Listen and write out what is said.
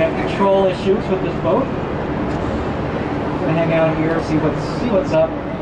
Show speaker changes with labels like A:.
A: have control issues with this boat. I'm gonna hang out here, see what's up.